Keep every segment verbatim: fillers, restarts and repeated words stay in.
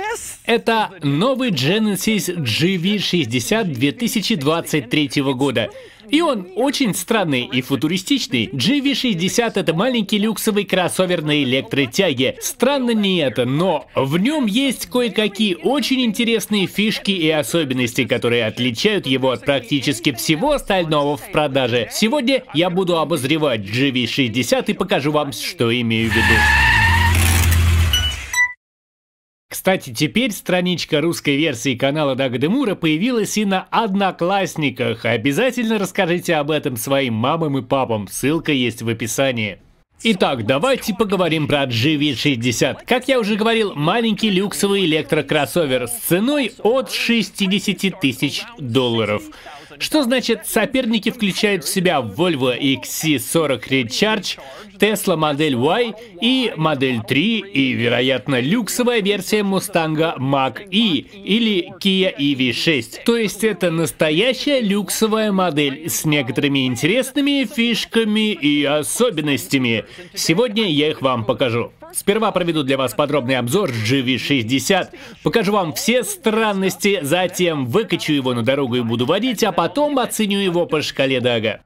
Это новый Genesis джи ви шестьдесят две тысячи двадцать третьего года. И он очень странный и футуристичный. джи ви шестьдесят это маленький люксовый кроссовер на электротяге. Странно не это, но в нем есть кое-какие очень интересные фишки и особенности, которые отличают его от практически всего остального в продаже. Сегодня я буду обозревать джи ви шестьдесят и покажу вам, что имею в виду. Кстати, теперь страничка русской версии канала Дага Демура появилась и на Одноклассниках. Обязательно расскажите об этом своим мамам и папам, ссылка есть в описании. Итак, давайте поговорим про джи ви шестьдесят. Как я уже говорил, маленький люксовый электрокроссовер с ценой от шестидесяти тысяч долларов. Что значит, соперники включают в себя Volvo икс си сорок Recharge, Tesla модель Y и модель три и, вероятно, люксовая версия Mustang Mach-E или Kia и ви шесть. То есть это настоящая люксовая модель с некоторыми интересными фишками и особенностями. Сегодня я их вам покажу. Сперва проведу для вас подробный обзор джи ви шестьдесят, покажу вам все странности, затем выкачу его на дорогу и буду водить, а потом оценю его по шкале Дага.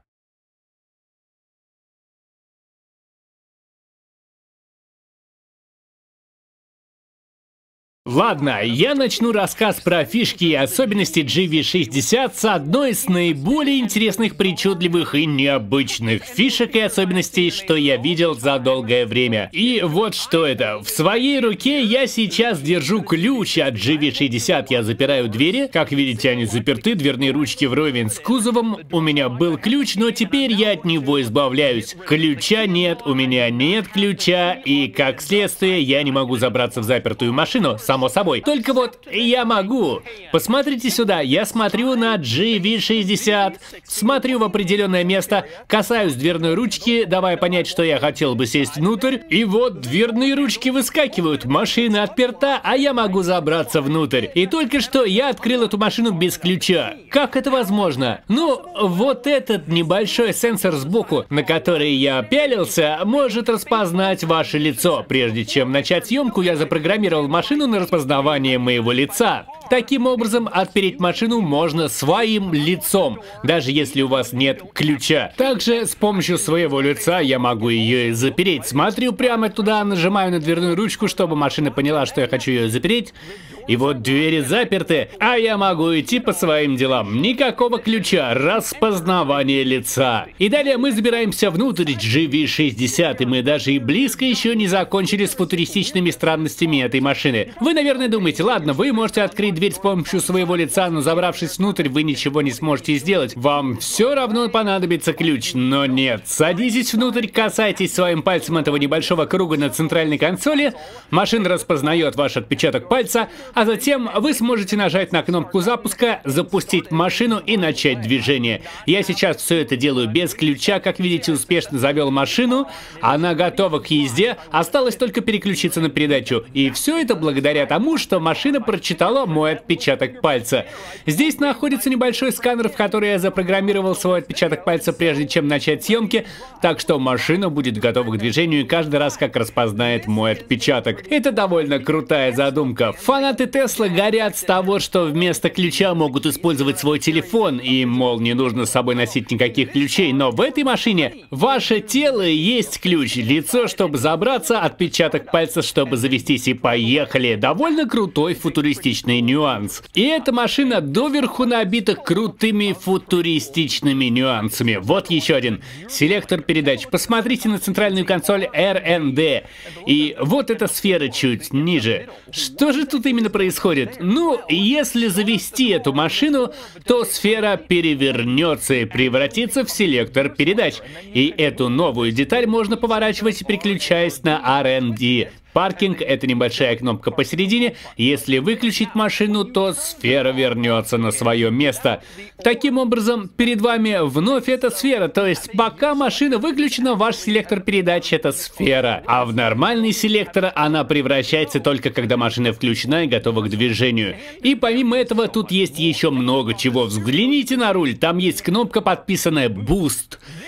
Ладно, я начну рассказ про фишки и особенности джи ви шестьдесят с одной из наиболее интересных, причудливых и необычных фишек и особенностей, что я видел за долгое время. И вот что это. В своей руке я сейчас держу ключ от джи ви шестьдесят. Я запираю двери. Как видите, они заперты, дверные ручки вровень с кузовом. У меня был ключ, но теперь я от него избавляюсь. Ключа нет, у меня нет ключа, и как следствие я не могу забраться в запертую машину. Само собой. Только вот я могу. Посмотрите сюда, я смотрю на джи ви шестьдесят, смотрю в определенное место, касаюсь дверной ручки, давая понять, что я хотел бы сесть внутрь, и вот дверные ручки выскакивают, машина отперта, а я могу забраться внутрь. И только что я открыл эту машину без ключа. Как это возможно? Ну, вот этот небольшой сенсор сбоку, на который я пялился, может распознать ваше лицо. Прежде чем начать съемку, я запрограммировал машину на распознавание моего лица. Таким образом, отпереть машину можно своим лицом, даже если у вас нет ключа. Также с помощью своего лица я могу ее и запереть. Смотрю прямо туда, нажимаю на дверную ручку, чтобы машина поняла, что я хочу ее запереть. И вот двери заперты, а я могу идти по своим делам. Никакого ключа, распознавание лица. И далее мы забираемся внутрь джи ви шестьдесят, и мы даже и близко еще не закончили с футуристичными странностями этой машины. Вы, наверное, думаете, ладно, вы можете открыть дверь с помощью своего лица, но забравшись внутрь, вы ничего не сможете сделать. Вам все равно понадобится ключ, но нет. Садитесь внутрь, касайтесь своим пальцем этого небольшого круга на центральной консоли, машина распознает ваш отпечаток пальца, а затем вы сможете нажать на кнопку запуска, запустить машину и начать движение. Я сейчас все это делаю без ключа, как видите, успешно завел машину, она готова к езде, осталось только переключиться на передачу. И все это благодаря тому, что машина прочитала мой отпечаток пальца. Здесь находится небольшой сканер, в который я запрограммировал свой отпечаток пальца, прежде чем начать съемки, так что машина будет готова к движению каждый раз, как распознает мой отпечаток. Это довольно крутая задумка. Фанаты Tesla горят с того, что вместо ключа могут использовать свой телефон, и, мол, не нужно с собой носить никаких ключей, но в этой машине ваше тело есть ключ, лицо, чтобы забраться, отпечаток пальца, чтобы завестись, и поехали. Довольно крутой футуристичный нюанс. И эта машина доверху набита крутыми футуристичными нюансами. Вот еще один. Селектор передач. Посмотрите на центральную консоль эр эн ди. И вот эта сфера чуть ниже. Что же тут именно происходит? Ну, если завести эту машину, то сфера перевернется и превратится в селектор передач. И эту новую деталь можно поворачивать, переключаясь на ар энд ди. Паркинг — это небольшая кнопка посередине. Если выключить машину, то сфера вернется на свое место. Таким образом, перед вами вновь эта сфера. То есть, пока машина выключена, ваш селектор передач — это сфера. А в нормальный селектор она превращается только когда машина включена и готова к движению. И помимо этого, тут есть еще много чего. Взгляните на руль. Там есть кнопка, подписанная Boost.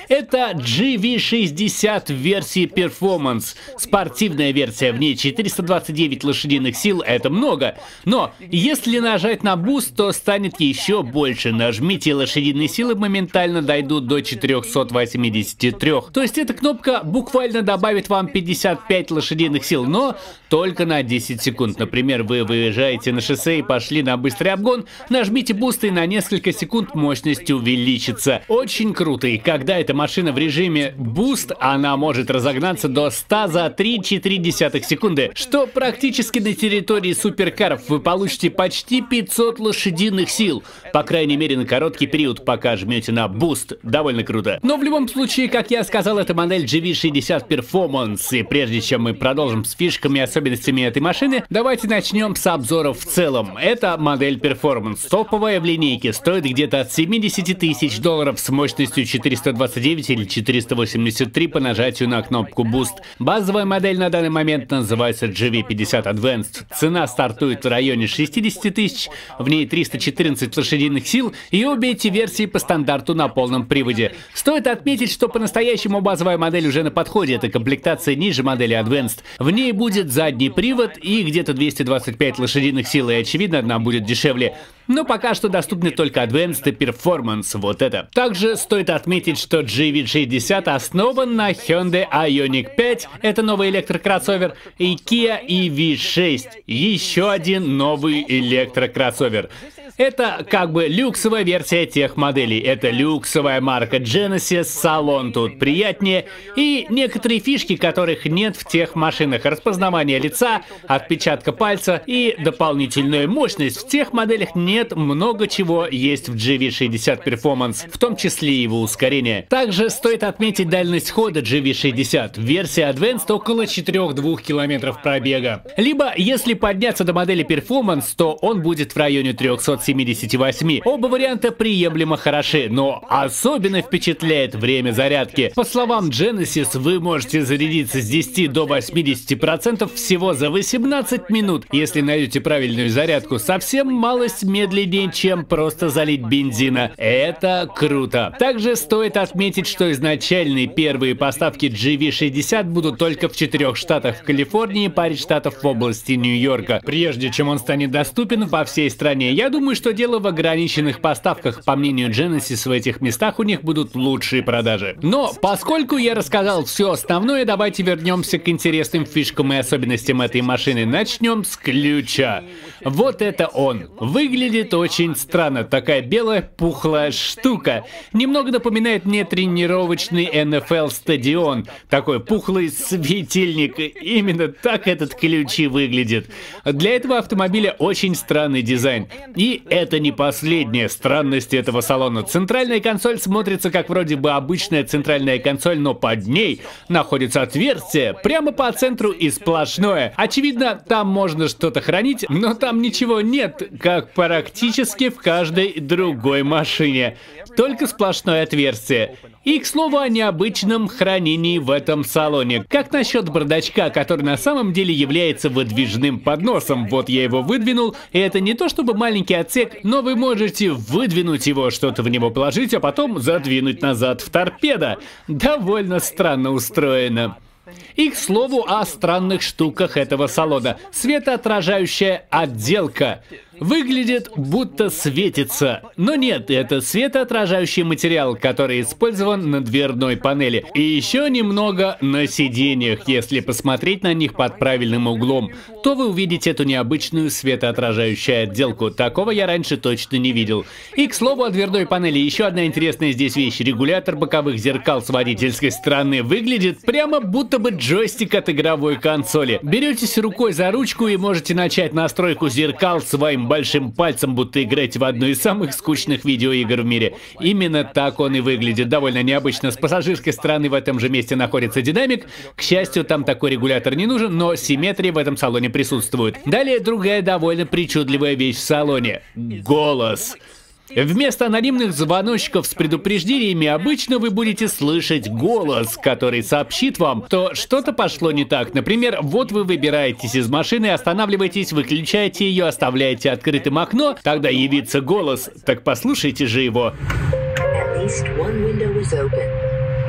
Это джи ви шестьдесят в версии Performance. Спортивная версия, в ней четыреста двадцать девять лошадиных сил, это много. Но если нажать на Boost, то станет еще больше. Нажмите, лошадиные силы моментально дойдут до четырёхсот восьмидесяти трёх. То есть эта кнопка буквально добавит вам пятьдесят пять лошадиных сил, но только на десять секунд. Например, вы выезжаете на шоссе и пошли на быстрый обгон, нажмите Boost и на несколько секунд мощность увеличится. Очень круто. И когда эта машина в режиме Boost, она может разогнаться до ста за три целых четыре десятых секунды, что практически на территории суперкаров вы получите почти пятьсот лошадиных сил. По крайней мере, на короткий период, пока жмете на Boost. Довольно круто. Но в любом случае, как я сказал, это модель джи ви шестьдесят Performance. И прежде чем мы продолжим с фишками и особенностями этой машины, давайте начнем с обзоров в целом. Это модель Performance. Топовая в линейке, стоит где-то от семидесяти тысяч долларов с мощностью четыреста двадцать девять или четыреста восемьдесят три по нажатию на кнопку Boost. Базовая модель на данный момент называется джи ви пятьдесят Advanced. Цена стартует в районе шестидесяти тысяч, в ней триста четырнадцать лошадиных сил, и обе эти версии по стандарту на полном приводе. Стоит отметить, что по-настоящему базовая модель уже на подходе, это комплектация ниже модели Advanced. В ней будет задний привод и где-то двести двадцать пять лошадиных сил, и очевидно, она будет дешевле. Но пока что доступны только Advanced и Performance, вот это. Также стоит отметить, что джи ви шестьдесят основан на Hyundai Ioniq пять, это новый электрокроссовер, и Kia и ви шесть, еще один новый электрокроссовер. Это как бы люксовая версия тех моделей. Это люксовая марка Genesis, салон тут приятнее, и некоторые фишки, которых нет в тех машинах. Распознавание лица, отпечатка пальца и дополнительная мощность. В тех моделях нет много чего есть в джи ви шестьдесят Performance, в том числе и его ускорение. Также стоит отметить дальность хода джи ви шестьдесят. Версия Advanced около четырёх двух километров пробега. Либо, если подняться до модели Performance, то он будет в районе трёхсот семидесяти восьми. Оба варианта приемлемо хороши, но особенно впечатляет время зарядки. По словам Genesis, вы можете зарядиться с десяти до восьмидесяти процентов всего за восемнадцать минут, если найдете правильную зарядку. Совсем малость медленнее, чем просто залить бензина. Это круто. Также стоит отметить, что изначальные первые поставки джи ви шестьдесят будут только в четырех штатах: в Калифорнии, паре штатов в области Нью-Йорка. Прежде чем он станет доступен по всей стране, я думаю, что дело в ограниченных поставках. По мнению Genesis, в этих местах у них будут лучшие продажи. Но поскольку я рассказал все основное, давайте вернемся к интересным фишкам и особенностям этой машины. Начнем с ключа. Вот это он. Выглядит очень странно. Такая белая пухлая штука. Немного напоминает мне тренировочный эн эф эл-стадион. Такой пухлый светильник. Именно так этот ключ и выглядит. Для этого автомобиля очень странный дизайн. И это не последняя странность этого салона. Центральная консоль смотрится как вроде бы обычная центральная консоль, но под ней находится отверстие прямо по центру и сплошное. Очевидно, там можно что-то хранить, но там ничего нет, как практически в каждой другой машине. Только сплошное отверстие. И, к слову, о необычном хранении в этом салоне. Как насчет бардачка, который на самом деле является выдвижным подносом? Вот я его выдвинул, и это не то чтобы маленький отсек, но вы можете выдвинуть его, что-то в него положить, а потом задвинуть назад в торпедо. Довольно странно устроено. И, к слову, о странных штуках этого салона. Светоотражающая отделка. Выглядит, будто светится. Но нет, это светоотражающий материал, который использован на дверной панели. И еще немного на сиденьях. Если посмотреть на них под правильным углом, то вы увидите эту необычную светоотражающую отделку. Такого я раньше точно не видел. И, к слову, о дверной панели. Еще одна интересная здесь вещь. Регулятор боковых зеркал с водительской стороны выглядит прямо будто бы джойстик от игровой консоли. Беретесь рукой за ручку и можете начать настройку зеркал своим большим пальцем, будто играете в одну из самых скучных видеоигр в мире. Именно так он и выглядит. Довольно необычно. С пассажирской стороны в этом же месте находится динамик. К счастью, там такой регулятор не нужен, но симметрия в этом салоне присутствует. Далее другая довольно причудливая вещь в салоне. Голос. Вместо анонимных звоночков с предупреждениями обычно вы будете слышать голос, который сообщит вам, что что-то пошло не так. Например, вот вы выбираетесь из машины, останавливаетесь, выключаете ее, оставляете открытым окно, тогда явится голос. Так послушайте же его.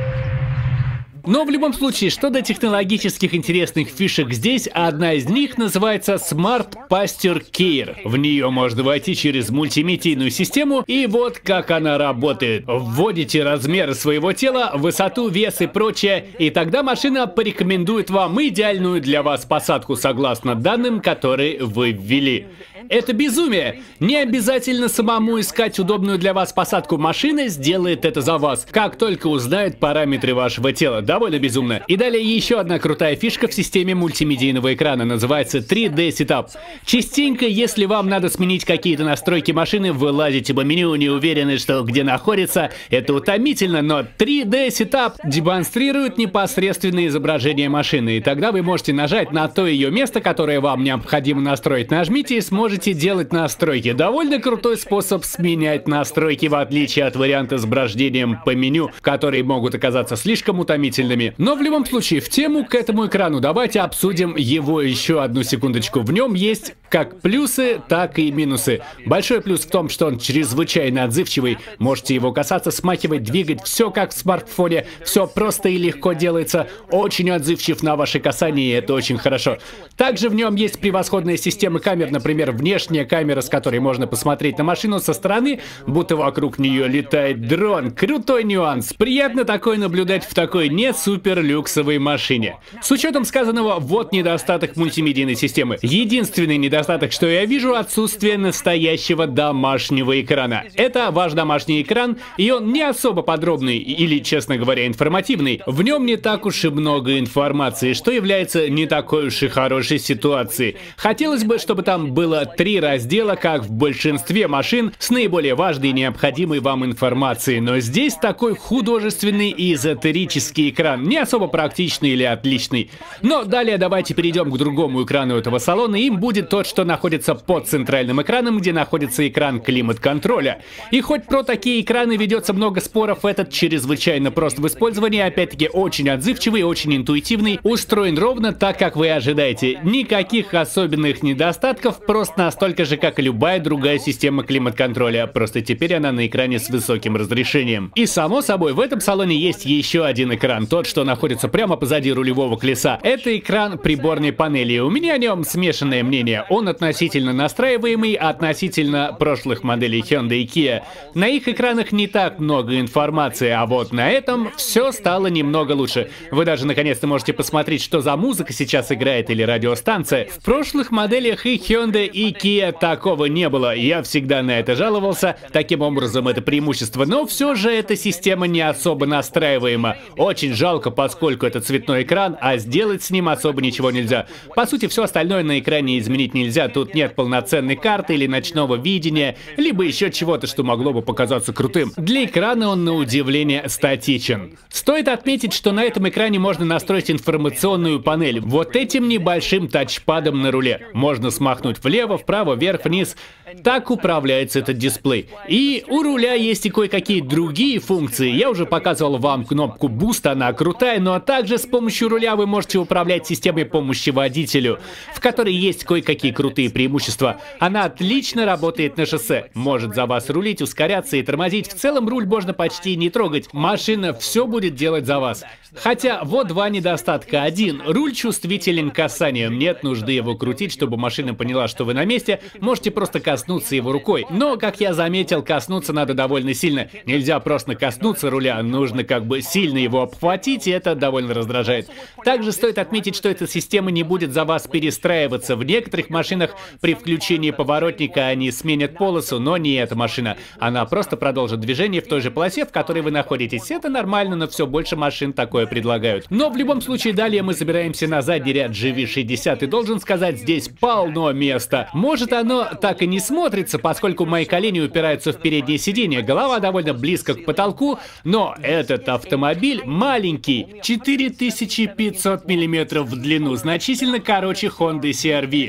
Но в любом случае, что до технологических интересных фишек здесь, одна из них называется Smart Posture Care. В нее можно войти через мультимедийную систему, и вот как она работает. Вводите размеры своего тела, высоту, вес и прочее, и тогда машина порекомендует вам идеальную для вас посадку согласно данным, которые вы ввели. Это безумие! Не обязательно самому искать удобную для вас посадку, машина сделает это за вас, как только узнает параметры вашего тела. Довольно безумно. И далее еще одна крутая фишка в системе мультимедийного экрана, называется три дэ Setup. Частенько, если вам надо сменить какие-то настройки машины, вы лазите по меню, не уверены, что где находится. Это утомительно, но три дэ Setup демонстрирует непосредственное изображение машины, и тогда вы можете нажать на то ее место, которое вам необходимо настроить. Нажмите и сможете делать настройки. Довольно крутой способ сменять настройки, в отличие от варианта с брождением по меню, которые могут оказаться слишком утомительными. Но в любом случае, в тему к этому экрану давайте обсудим его еще одну секундочку. В нем есть как плюсы, так и минусы. Большой плюс в том, что он чрезвычайно отзывчивый. Можете его касаться, смахивать, двигать, все как в смартфоне. Все просто и легко делается. Очень отзывчив на ваши касания, и это очень хорошо. Также в нем есть превосходная система камер, например, внешняя камера, с которой можно посмотреть на машину со стороны, будто вокруг нее летает дрон. Крутой нюанс. Приятно такое наблюдать в такой не супер люксовой машине. С учетом сказанного, вот недостаток мультимедийной системы. Единственный недостаток, что я вижу, отсутствие настоящего домашнего экрана. Это ваш домашний экран, и он не особо подробный или, честно говоря, информативный. В нем не так уж и много информации, что является не такой уж и хорошей ситуацией. Хотелось бы, чтобы там было три раздела, как в большинстве машин, с наиболее важной и необходимой вам информацией. Но здесь такой художественный и эзотерический экран, не особо практичный или отличный. Но далее давайте перейдем к другому экрану этого салона. Им будет тот, что находится под центральным экраном, где находится экран климат-контроля. И хоть про такие экраны ведется много споров, этот чрезвычайно прост в использовании, опять-таки очень отзывчивый, очень интуитивный, устроен ровно так, как вы ожидаете. Никаких особенных недостатков, просто настолько же, как и любая другая система климат-контроля, просто теперь она на экране с высоким разрешением. И само собой, в этом салоне есть еще один экран, тот, что находится прямо позади рулевого колеса. Это экран приборной панели. У меня о нем смешанное мнение. Он относительно настраиваемый, относительно прошлых моделей Hyundai и Kia. На их экранах не так много информации, а вот на этом все стало немного лучше. Вы даже наконец-то можете посмотреть, что за музыка сейчас играет или радиостанция. В прошлых моделях и Hyundai, и Kia такого не было. Я всегда на это жаловался. Таким образом, это преимущество. Но все же эта система не особо настраиваема. Очень жалко, поскольку это цветной экран, а сделать с ним особо ничего нельзя. По сути, все остальное на экране изменить нельзя. Тут нет полноценной карты или ночного видения, либо еще чего-то, что могло бы показаться крутым. Для экрана он, на удивление, статичен. Стоит отметить, что на этом экране можно настроить информационную панель. Вот этим небольшим тачпадом на руле. Можно смахнуть влево, вправо, вверх, вниз. Так управляется этот дисплей. И у руля есть и кое-какие другие функции. Я уже показывал вам кнопку Boost, она крутая, но также с помощью руля вы можете управлять системой помощи водителю, в которой есть кое-какие крутые преимущества. Она отлично работает на шоссе. Может за вас рулить, ускоряться и тормозить. В целом руль можно почти не трогать. Машина все будет делать за вас. Хотя вот два недостатка. Один. Руль чувствителен к касаниям. Нет нужды его крутить, чтобы машина поняла, что вы на месте. Можете просто коснуться его рукой. Но, как я заметил, коснуться надо довольно сильно. Нельзя просто коснуться руля. Нужно как бы сильно его обхватить, и это довольно раздражает. Также стоит отметить, что эта система не будет за вас перестраиваться. В некоторых машинах при включении поворотника они сменят полосу, но не эта машина. Она просто продолжит движение в той же полосе, в которой вы находитесь. Это нормально, но все больше машин такое предлагают. Но в любом случае, далее мы забираемся на задний ряд джи ви шестьдесят, и должен сказать, здесь полно места. Может, оно так и не смотрится, поскольку мои колени упираются в переднее сиденье, голова довольно близко к потолку, но этот автомобиль маленький, четыре тысячи пятьсот миллиметров в длину, значительно короче Honda си ар ви, но в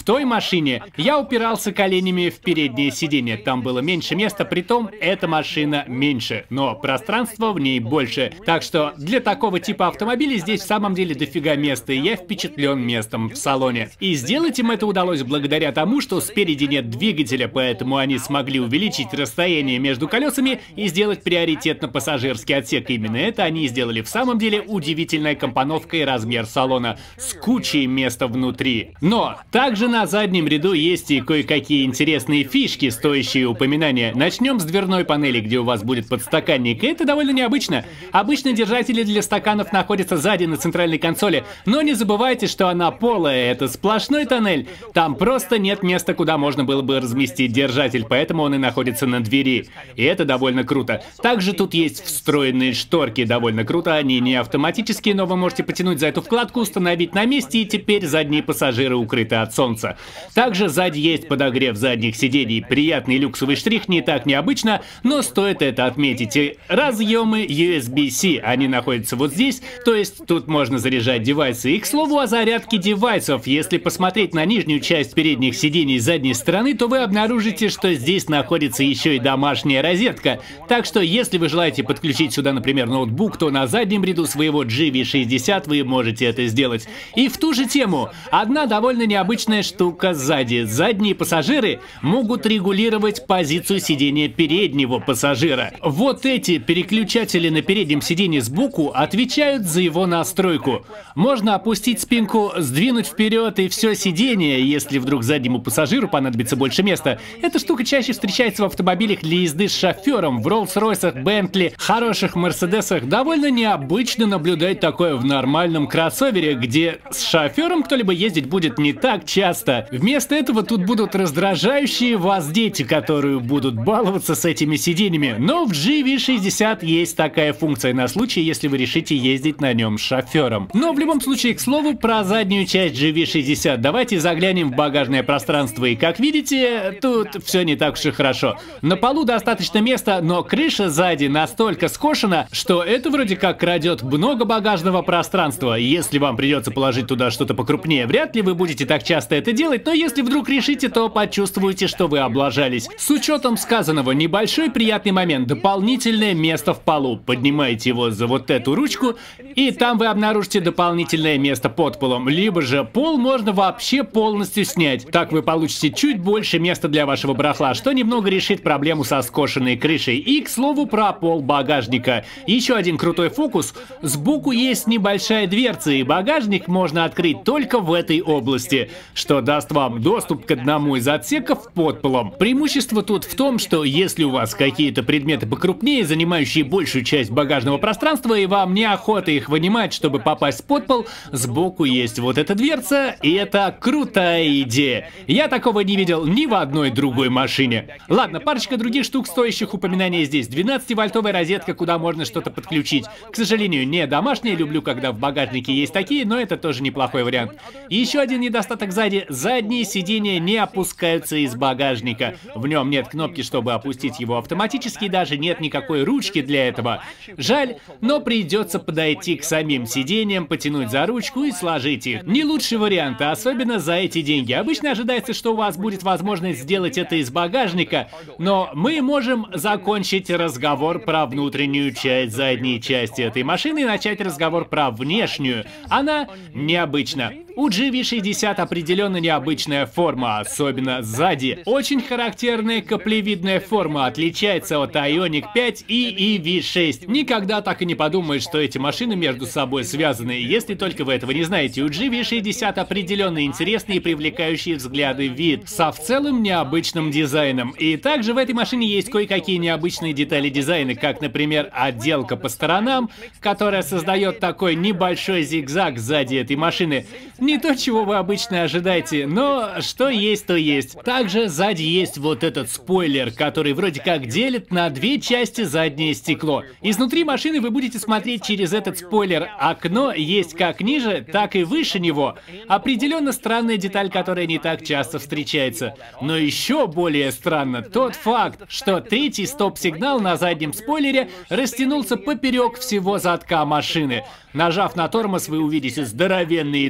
той машине я упирался коленями в переднее сиденье. Там было меньше места, притом эта машина меньше, но пространство в ней больше. Так что для такого типа автомобиля здесь в самом деле дофига места, и я впечатлен местом в салоне. И сделать им это удалось благодаря тому, что спереди нет двигателя, поэтому они смогли увеличить расстояние между колесами и сделать приоритетно пассажирский отсек. Именно это они сделали. В самом деле удивительная компоновка и размер салона с кучей места внутри. Но также на заднем ряду есть и кое-какие интересные фишки, стоящие упоминания. Начнем с дверной панели, где у вас будет подстаканник. И это довольно необычно. Обычно держатели для стаканов находятся сзади на центральной консоли, но не забывайте, что она полая, это сплошной тоннель. Там просто нет места, куда можно было бы разместить держатель, поэтому он и находится на двери. И это довольно круто. Также тут есть встроенные шторки, довольно круто. Они не автоматические, но вы можете потянуть за эту вкладку, установить на месте, и теперь задние пассажиры укрыты от солнца. Также сзади есть подогрев задних сидений. Приятный люксовый штрих, не так необычно, но стоит это отметить. И разъемы ю эс би-C, они находятся вот здесь, то есть тут можно заряжать девайсы. И к слову о зарядке девайсов, если посмотреть на нижнюю часть передних сидений с задней стороны, то вы обнаружите, что здесь находится еще и домашняя розетка. Так что если вы желаете подключить сюда, например, ноутбук, то на заднем ряду своего джи ви шестьдесят вы можете это сделать. И в ту же тему, одна довольно необычная штука сзади. Задние пассажиры могут регулировать позицию сидения переднего пассажира. Вот эти переключатели на переднем сиденье сбоку отвечают за его настройку. Можно опустить спинку, сдвинуть вперед и все сиденье, если вдруг заднему пассажиру понадобится больше места. Эта штука чаще встречается в автомобилях для езды с шофером. В Роллс-Ройсах, Бентли, хороших Мерседесах довольно необычно наблюдать такое в нормальном кроссовере, где с шофером кто-либо ездить будет не так часто. Вместо этого тут будут раздражающие вас дети, которые будут баловаться с этими сиденьями. Но в джи ви шестьдесят есть такая функция на случай, если вы решите ездить на нем с шофером. Но в любом случае, к слову про заднюю часть джи ви шестьдесят, давайте заглянем в багажное пространство. И как видите, тут все не так уж и хорошо. На полу достаточно места, но крыша сзади настолько скошена, что это вроде как крадет много багажного пространства. Если вам придется положить туда что-то покрупнее, вряд ли вы будете так часто это делать, но если вдруг решите, то почувствуете, что вы облажались. С учетом сказанного, небольшой приятный момент. Дополнительное место в полу. Поднимаете его за вот эту ручку, и там вы обнаружите дополнительное место под полом. Либо же пол можно вообще полностью снять. Так вы получите чуть больше места для вашего барахла, что немного решит проблему со скошенной крышей. И, к слову, про пол багажника. Еще один крутой фокус. Сбоку есть небольшая дверца, и багажник можно открыть только в этой области, что даст вам доступ к одному из отсеков под полом. Преимущество тут в том, что если у вас какие-то предметы покрупнее, занимающие большую часть багажного пространства, и вам неохота их вынимать, чтобы попасть под пол, сбоку есть вот эта дверца, и это крутая идея. Я такого не видел ни в одной другой машине. Ладно, парочка других штук, стоящих упоминания здесь. двенадцативольтовая розетка, куда можно что-то подключить. К сожалению, не домашняя, люблю, когда в багажнике есть такие, но это тоже неплохой вариант. И еще один недостаток сзади. Задние сиденья не опускаются из багажника. В нем нет кнопки, чтобы опустить его автоматически, даже нет никакой ручки для этого. Жаль, но придется подойти к самим сиденьям, потянуть за ручку и сложить их. Не лучший вариант, а особенно за эти деньги. Обычно ожидается, что у вас будет возможность сделать это из багажника, но мы можем закончить разговор про внутреннюю часть задней части этой машины и начать разговор про внешнюю. Она необычна. У джи ви шестьдесят определенно необычная форма, особенно сзади. Очень характерная каплевидная форма, отличается от Ioniq пять и и ви шесть. Никогда так и не подумаешь, что эти машины между собой связаны, если только вы этого не знаете. У джи ви шестьдесят определенно интересный и привлекающий взгляды вид, со в целом необычным дизайном. И также в этой машине есть кое-какие необычные детали дизайна, как, например, отделка по сторонам, которая создает такой небольшой зигзаг сзади этой машины. Не то, чего вы обычно ожидаете, но что есть, то есть. Также сзади есть вот этот спойлер, который вроде как делит на две части заднее стекло. Изнутри машины вы будете смотреть через этот спойлер. Окно есть как ниже, так и выше него. Определенно странная деталь, которая не так часто встречается. Но еще более странно тот факт, что третий стоп-сигнал на заднем спойлере растянулся поперек всего задка машины. Нажав на тормоз, вы увидите здоровенные длинные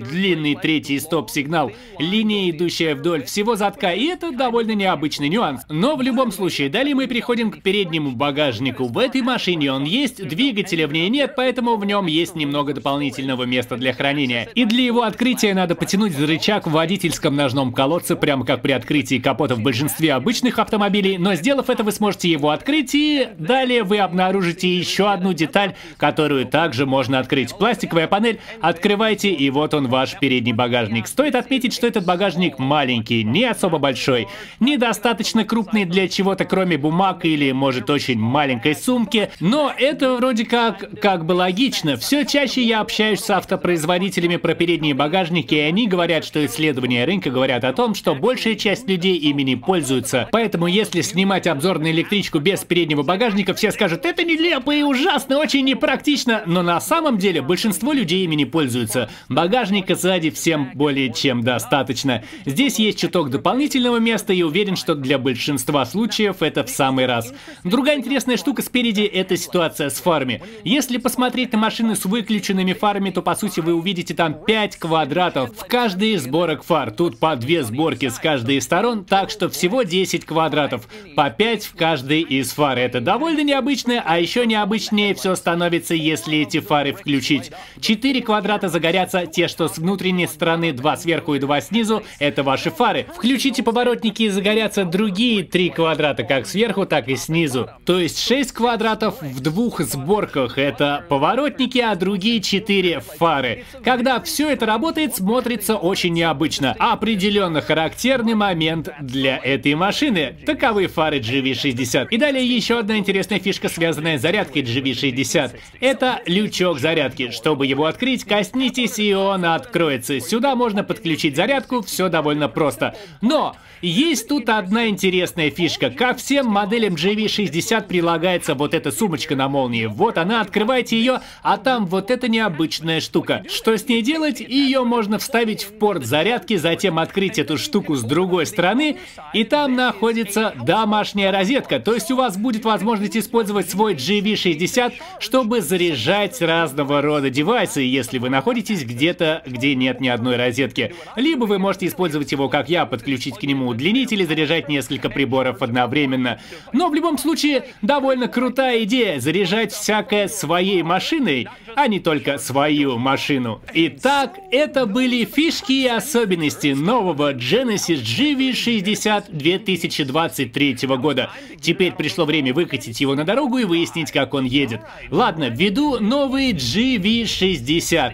длинный третий стоп-сигнал, линия, идущая вдоль всего задка, и это довольно необычный нюанс. Но в любом случае, далее мы переходим к переднему багажнику. В этой машине он есть, двигателя в ней нет, поэтому в нем есть немного дополнительного места для хранения. И для его открытия надо потянуть за рычаг в водительском ножном колодце, прямо как при открытии капота в большинстве обычных автомобилей, но сделав это, вы сможете его открыть, и далее вы обнаружите еще одну деталь, которую также можно открыть. Пластиковая панель, открывайте, и вот он, ваш передний багажник. Стоит отметить, что этот багажник маленький, не особо большой, недостаточно крупный для чего-то кроме бумаг или, может, очень маленькой сумки, но это вроде как, как бы логично. Все чаще я общаюсь с автопроизводителями про передние багажники, и они говорят, что исследования рынка говорят о том, что большая часть людей ими не пользуются. Поэтому если снимать обзор на электричку без переднего багажника, все скажут: это нелепо и ужасно, очень непрактично, но на самом деле большинство людей ими не пользуются. Багажника сзади всем более чем достаточно. Здесь есть чуток дополнительного места, и уверен, что для большинства случаев это в самый раз. Другая интересная штука спереди — это ситуация с фарами. Если посмотреть на машины с выключенными фарами, то по сути вы увидите там пять квадратов в каждой из сборок фар. Тут по две сборки с каждой из сторон, так что всего десять квадратов, по пять в каждой из фар. Это довольно необычно, а еще необычнее все становится, если эти фары включить. четыре квадрата загорятся, те, что с внутренней стороны, два сверху и два снизу, это ваши фары. Включите поворотники и загорятся другие три квадрата, как сверху, так и снизу. То есть шесть квадратов в двух сборках — это поворотники, а другие четыре — фары. Когда все это работает, смотрится очень необычно. Определенно характерный момент для этой машины. Таковы фары джи ви шестьдесят. И далее еще одна интересная фишка, связанная с зарядкой джи ви шестьдесят. Это лючок зарядки. Чтобы его открыть, коснитесь, и он откроется. Сюда можно подключить зарядку, все довольно просто. Но есть тут одна интересная фишка. Ко всем моделям джи ви шестьдесят прилагается вот эта сумочка на молнии. Вот она, открывайте ее, а там вот эта необычная штука. Что с ней делать? Ее можно вставить в порт зарядки, затем открыть эту штуку с другой стороны, и там находится домашняя розетка. То есть у вас будет возможность использовать свой джи ви шестьдесят, чтобы заряжать разного рода девайсы, если вы находитесь где-то, где нет ни одной розетки. Либо вы можете использовать его, как я, подключить к нему удлинитель и заряжать несколько приборов одновременно. Но в любом случае, довольно крутая идея — заряжать всякое своей машиной, а не только свою машину. Итак, это были фишки и особенности нового Genesis джи ви шестьдесят две тысячи двадцать третьего года. Теперь пришло время выкатить его на дорогу и выяснить, как он едет. Ладно, введу новый джи ви шестьдесят.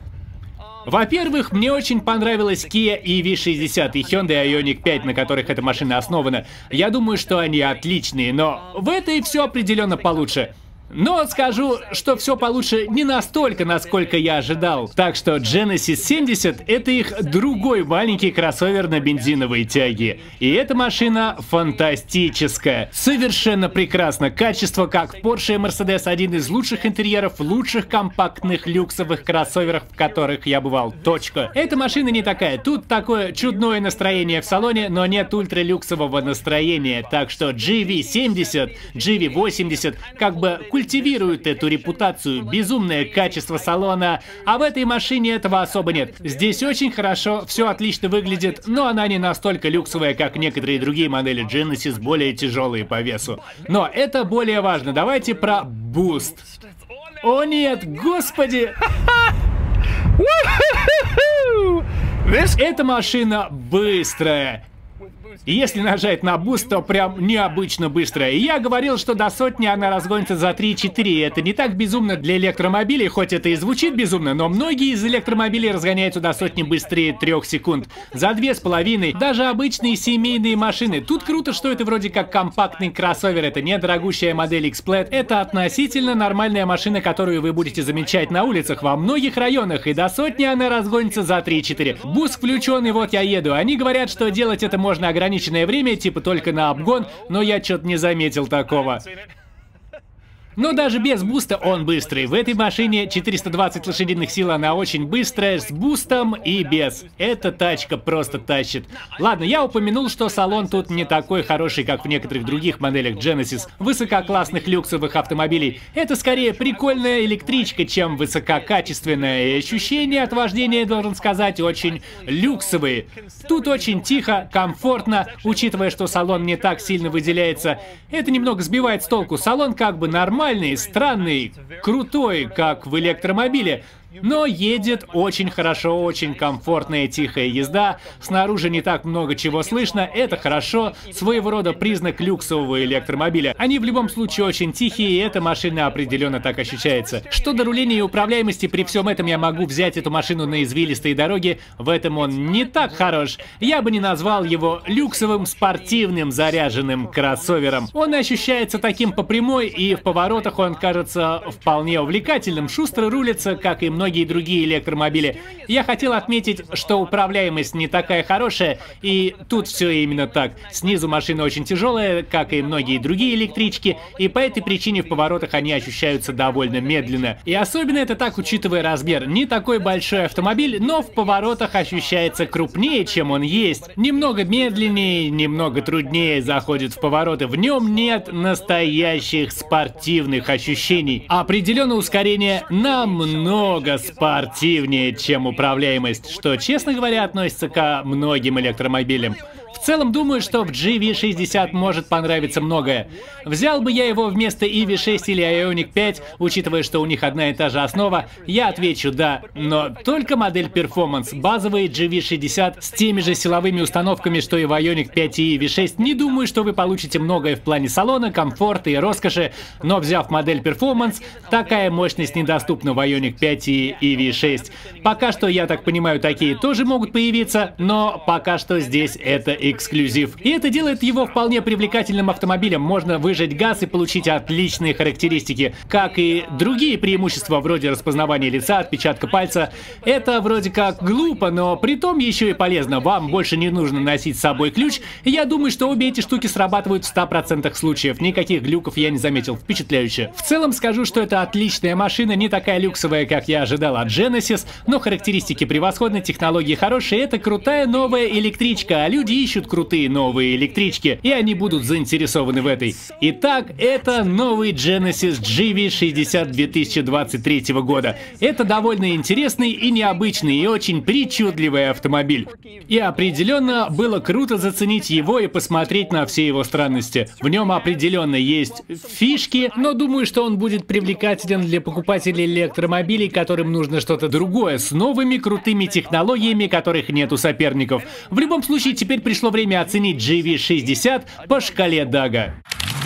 Во-первых, мне очень понравилась Kia и ви шестьдесят и Hyundai Ioniq пять, на которых эта машина основана. Я думаю, что они отличные, но в этой все определенно получше. Но скажу, что все получше не настолько, насколько я ожидал. Так что Genesis семьдесят — это их другой маленький кроссовер на бензиновой тяге. И эта машина фантастическая. Совершенно прекрасно. Качество как Porsche и Mercedes — один из лучших интерьеров, лучших компактных люксовых кроссоверов, в которых я бывал. Точка. Эта машина не такая. Тут такое чудное настроение в салоне, но нет ультралюксового настроения. Так что джи ви семьдесят, джи ви восемьдесят как бы культивируют эту репутацию, безумное качество салона, а в этой машине этого особо нет. Здесь очень хорошо, все отлично выглядит, но она не настолько люксовая, как некоторые другие модели Genesis, более тяжелые по весу. Но это более важно. Давайте про Boost. О нет, господи! Эта машина быстрая. И если нажать на буст, то прям необычно быстро. И я говорил, что до сотни она разгонится за три-четыре. И это не так безумно для электромобилей, хоть это и звучит безумно, но многие из электромобилей разгоняются до сотни быстрее трех секунд. За две с половиной. Даже обычные семейные машины. Тут круто, что это вроде как компактный кроссовер. Это не дорогущая модель X-Plaid. Это относительно нормальная машина, которую вы будете замечать на улицах во многих районах. И до сотни она разгонится за три-четыре. Буст включен, и вот я еду. Они говорят, что делать это можно ограниченное время, типа только на обгон, но я что-то не заметил такого. Но даже без буста он быстрый. В этой машине четыреста двадцать лошадиных сил, она очень быстрая, с бустом и без. Эта тачка просто тащит. Ладно, я упомянул, что салон тут не такой хороший, как в некоторых других моделях Genesis, высококлассных люксовых автомобилей. Это скорее прикольная электричка, чем высококачественная. И ощущения от вождения, должен сказать, очень люксовые. Тут очень тихо, комфортно, учитывая, что салон не так сильно выделяется. Это немного сбивает с толку. Салон как бы нормальный, странный, крутой, как в электромобиле. Но едет очень хорошо, очень комфортная тихая езда. Снаружи не так много чего слышно, это хорошо. Своего рода признак люксового электромобиля. Они в любом случае очень тихие, и эта машина определенно так ощущается. Что до руления и управляемости, при всем этом я могу взять эту машину на извилистые дороги. В этом он не так хорош. Я бы не назвал его люксовым спортивным заряженным кроссовером. Он ощущается таким по прямой, и в поворотах он кажется вполне увлекательным. Шустро рулится, как и многие многие другие электромобили. Я хотел отметить, что управляемость не такая хорошая, и тут все именно так. Снизу машина очень тяжелая, как и многие другие электрички, и по этой причине в поворотах они ощущаются довольно медленно. И особенно это так, учитывая размер. Не такой большой автомобиль, но в поворотах ощущается крупнее, чем он есть. Немного медленнее, немного труднее заходит в повороты. В нем нет настоящих спортивных ощущений. Определенно ускорение намного спортивнее, чем управляемость, что, честно говоря, относится ко многим электромобилям. В целом, думаю, что в джи ви шестьдесят может понравиться многое. Взял бы я его вместо и ви шесть или Ioniq пять, учитывая, что у них одна и та же основа, я отвечу да. Но только модель Performance, базовые джи ви шестьдесят с теми же силовыми установками, что и в Ioniq пять и и ви шесть, не думаю, что вы получите многое в плане салона, комфорта и роскоши. Но взяв модель Performance, такая мощность недоступна в Ioniq пять и и ви шесть. Пока что, я так понимаю, такие тоже могут появиться, но пока что здесь это эксклюзив. И это делает его вполне привлекательным автомобилем. Можно выжать газ и получить отличные характеристики. Как и другие преимущества, вроде распознавания лица, отпечатка пальца. Это вроде как глупо, но при том еще и полезно. Вам больше не нужно носить с собой ключ. И я думаю, что обе эти штуки срабатывают в ста процентах случаев. Никаких глюков я не заметил. Впечатляюще. В целом скажу, что это отличная машина, не такая люксовая, как я ожидал от Genesis, но характеристики превосходны, технологии хорошие. Это крутая новая электричка, а люди ищут крутые новые электрички, и они будут заинтересованы в этой. Итак, это новый Genesis джи ви шестьдесят две тысячи двадцать третьего года. Это довольно интересный и необычный, и очень причудливый автомобиль. И определенно было круто заценить его и посмотреть на все его странности. В нем определенно есть фишки, но думаю, что он будет привлекателен для покупателей электромобилей, которым нужно что-то другое, с новыми крутыми технологиями, которых нет у соперников. В любом случае, теперь пришло время оценить джи ви шестьдесят по шкале Дага.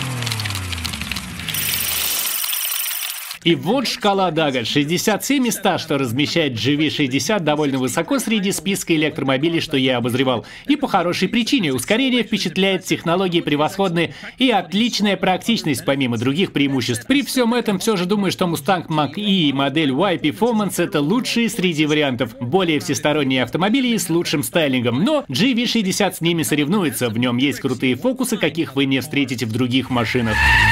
И вот шкала Дага. шестьдесят семь из ста, что размещает джи ви шестьдесят довольно высоко среди списка электромобилей, что я обозревал. И по хорошей причине. Ускорение впечатляет, технологии превосходные и отличная практичность, помимо других преимуществ. При всем этом все же думаю, что Mustang Mach-E и модель уай Performance это лучшие среди вариантов. Более всесторонние автомобили с лучшим стайлингом. Но джи ви шестьдесят с ними соревнуется. В нем есть крутые фокусы, каких вы не встретите в других машинах.